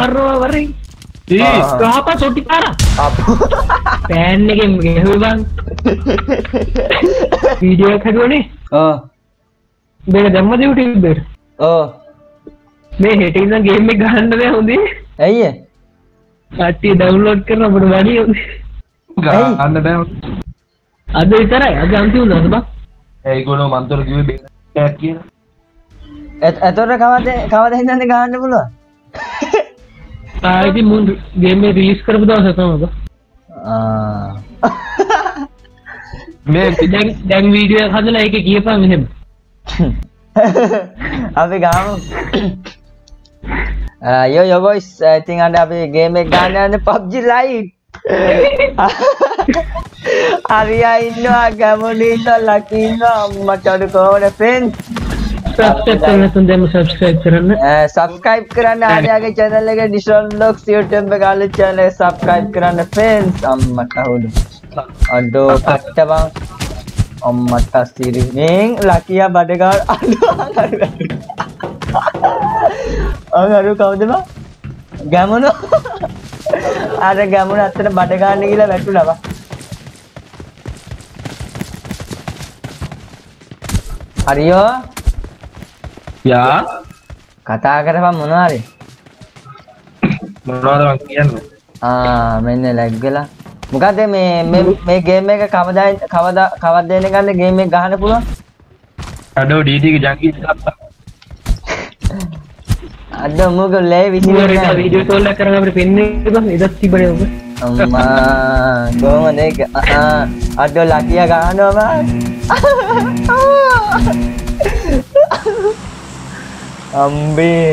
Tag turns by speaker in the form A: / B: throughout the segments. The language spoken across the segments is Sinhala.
A: මරනවා වරේ. ගහපා සොටි පාරා. පෑන් එකෙන් ගෙහුවේ බං. වීඩියෝ එකක් හදුවනේ. මේක දැම්මද YouTube එකට? මේ හෙට ඉඳන් ගේම් එක ගහන්න බෑ හොඳේ.
B: ඇයි ඒ?
A: කට්ටිය ඩවුන්ලෝඩ් කරන අපිට වැඩි හොඳේ.
C: ගහන්න බෑ.
A: අද විතරයි. අද අන්තිම දවස් බං.
C: ඒගොල්ලෝ මන්තර කිව්වේ බේරක් කියලා.
B: එතකොට කවද හින්දානේ ගහන්න පුළුවන්?
A: ආයිති මුන් ගේම් එක රිලීස් කරපු දවස තමයි බං. මේ දැන් වීඩියෝ එක හදලා ඒකේ කියපන් එහෙම.
B: අපි ගාමු. Yo boys, I think අපි ගේම් එක ගන්න යන්නේ PUBG Lite. අරියා ඉන්නවා, ගමනේ ඉන්නවා, ලකි ඉන්නවා, අම්මට අඩු කොහොමද friends?
A: subscribe
B: කරන්න ආර්යාගේ channel එක Dishon Vlogs YouTube එක අලුත් channel එක subscribe කරන්න friends. අම්මට අහුදු. අඩෝ කට්ට බං. අම්මට අස්තිරි. මෙන් ලකියා බඩගාන අඟරු කවුද බං? ගැමුණු. අර ගැමුණු අතට බඩ ගන්න ගිහලා වැටුණා බං. හරියෝ
C: යා
B: කතා කරපන් මොනවාරි
C: මොනවද මං කියන්නේ
B: මෙන්න ලැග් වෙලා මොකද මේ ගේම් එක කවදා දෙන්න ගන්න ගේම් එක ගහන්න පුළුවන්
C: අඩෝ ඩීඩී ගේ ජංගි
B: අඩෝ මොකද ලේ
A: වීඩියෝ කෝල් එක කරන් අපිට පෙන්නේ බං ඉදත් තිබනේ ඔබ
B: අම්මා කොහමද ඒක අඩෝ ලකියා ගහනවා බං අම්බේ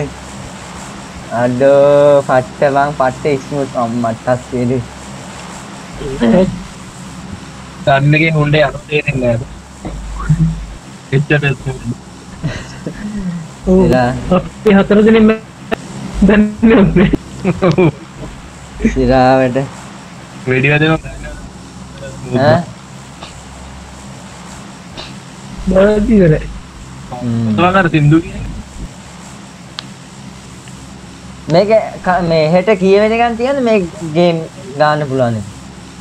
B: අඩෝ පට්ට බං පට්ට ස්මූත් අම්මට අස්සෙලි
C: ගන්නගේ හොන්ඩේ අර තේරෙන්නේ නැහැ එච්චර
A: අපි හතර දෙනෙක් දැන්නේ
B: සිරාවට
C: වීඩියෝ දෙනවා
B: ඈ
A: බාදි වෙලයි
C: තවකර සින්දු
B: මේක මේ හෙට කීය වෙනකන් තියන්නේ මේ ගේම් ගන්න පුළුවන් නේ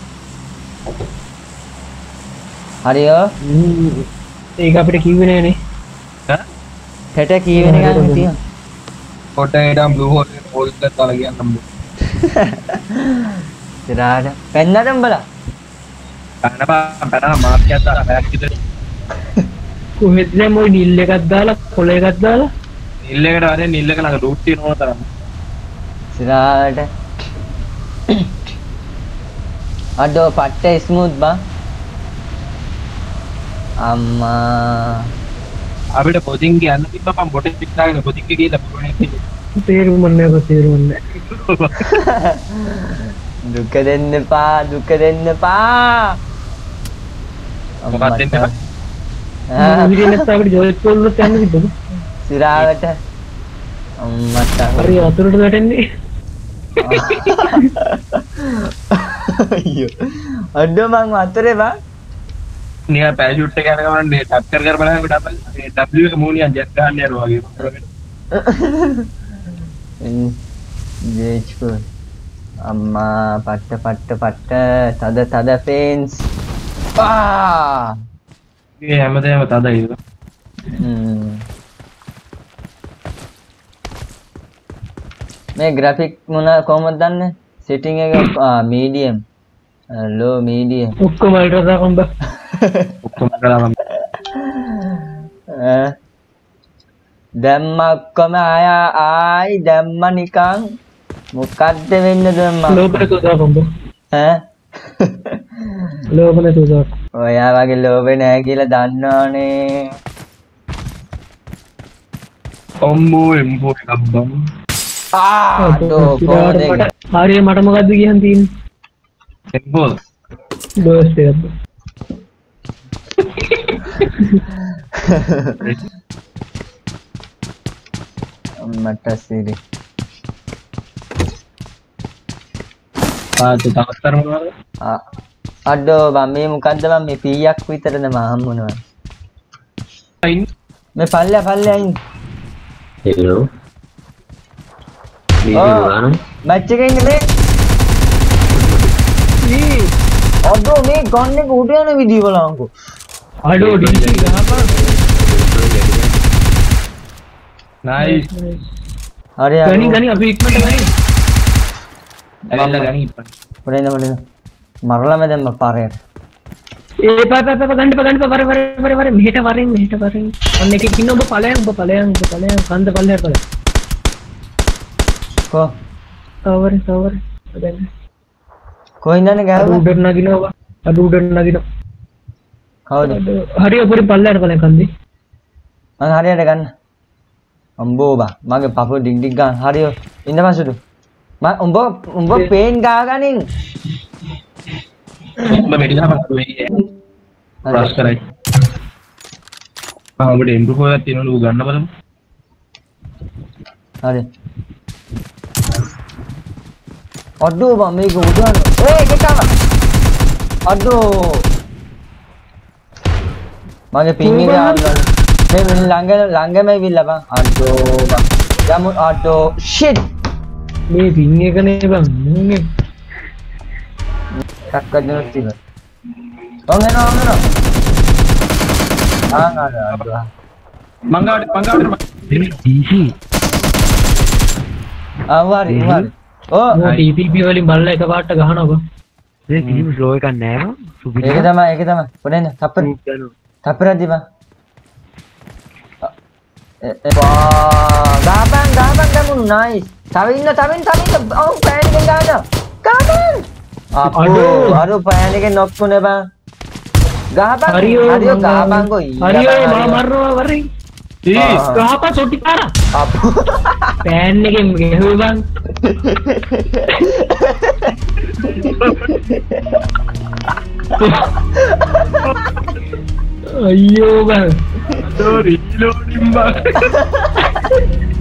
B: හරියෝ
A: ඒක අපිට කිව්වේ නෑනේ
B: හෙට කීය වෙනකන් තියන
C: කොටේඩම් බ්ලූ හෝල් එක තල කියන්නම්
B: සිරාට පෙන්නට උඹලා
C: පැන මාර්කයක් දාලා බෑග් විතර
A: කොහෙද දැන් මොයි නිල් එකක් දාලා කොළ එකක් දාලා
C: නිල් එකට වරේ නිල් එක ළඟ ලූට් තියෙනවා තරම්
B: සිරාට අඩෝ පට්ට ස්මූත් බං අම්මා
C: අපිට පොදින් කියන්න තිබ්බපම් බොටේ පිටාගෙන පොදින් ගිහලා පුරන්නේ
A: තේරුම් නැහැ තේරුම් නැහැ
B: දුක දෙන්න එපා
C: මොකක්ද දෙන්න එපා
A: විදිහට අපිට ජොයිස් වලට යන්න තිබ්බද
B: සිරාවට අම්මට
A: හරි අතුරට වැටෙන්නේ
B: අයියෝ අඩෝ මං අතරේ බං
C: නිකන් පැරෂූට් එක යන ගමන් ටක්කර් කර බලනකොට W එක මූණියන් ජෙට් ගන්න යනවා වගේ
B: ජේච්කෝ අම්මා පට්ට තද ෆෙන්ස්
C: මේ හැමදේම තදයි
B: මේ ග්‍රැෆික් කොහොමද දන්නේ සෙටින් එක මීඩියම් ලෝ මීඩියම්
A: ඔක්කොම අල්ට්‍රා දාපන් බා
C: ඔක්කොම කරාම
B: දැම්ම ඔක්කොම ආයි දැම්ම නිකන් මොකද්ද වෙන්නේ දැම්ම
A: ලෝබනේ තුදාපන් බා
B: ඈ
A: ලෝබනේ තුදා
B: ඔයා වගේ ලෝබේ නැහැ කියලා දන්නවනේ
C: ඔම්මෝ එම්බෝ එකක් බම්
A: හරිය මට මොකද්ද කියන් තියෙන්නේ
C: එම්බෝ
A: බර්ස්ඩේ එකක්
B: මට සිරි
C: තවස්තර මොනවද
B: අඩෝ බම් මේ මොකද්ද බම් මේ පීයක් විතරද මම හම්බුනවා මේ පල්ලෙ අයින්
D: හෙලෝ
B: මැච් එකේ ඉන්නේ මේ. අඩෝ මේ ගන් එක උඩ යන විදිය බලන්නකෝ.
A: අඩෝ DC ගහපන්.
C: නයිස්.
B: හරි
A: ගනි අපි ඉක්මනට ගනි.
C: ඇවිල්ලා ගනි ඉපන්.
B: පොඩේ මරලා මම දැම්ම පාරේට.
A: ඒ ගන්න වර මෙහෙට වරින් අන්න එකෙක් ඉන්න ඔබ ඵලයන් කන්ද පල්ලෙහාට ඵලයන්
B: කො
A: සවර දැන්
B: කොහින්දනේ ගහුවා
A: උඩට නගිනවා උඩට නගිනවා
B: කවුද
A: හරිය පොඩි පල්ලෙහාට ඵලයන් කන්දේ
B: මං හරියට ගන්න අම්බෝ බා මගේ පපුව ඩිග් ගන්න හරිය ඉන්න පස්සට මම උඹ පේන් ගාගනින්
C: උඹ මෙඩිලා මත් වෙයි ප්‍රස් කරයි ඔබට ඉම්ප්‍රූව් කරලා තියෙනවලු ගන්න බලමු
B: හරි අඩෝ බා මේක උඩන එකම අඩෝ මගේ පින් එක ආවලු මේ ළඟම ඉවිල්ලා බං අඩෝ බං යමු අඩෝ ෂිට්
A: මේ පින් එකනේ බං නේ
B: කක්කදනොත් තිබ ඔන්ගෙනවා අඩෝ
C: මංගාවට
A: DC
B: ආවාරි ඕ
A: TPP වලින් බල්ලා එකපාරට ගහනවා බං
D: ඒ කිසිම ස්ලෝ එකක් නැහැ නෝ සුපිරි
B: ඒක තමයි පොඩෙන් තප්පරක් දීපන් ගාපන් ගමුණු නයිස් තව ඉන්න ඔව් පෑන් එකෙන් ගන්න ගාපන් අර පෑන් එකෙන් නොක් වුණේ බං ගහපන් හරියෝ ගහපන්කෝ
A: හරියෝ මම මරනවා වරේ ගහපන් සොටි පාරා පෑන් එකෙන් ගෙහුවේ බං
C: අයියෝ බං රීලෝඩින් බං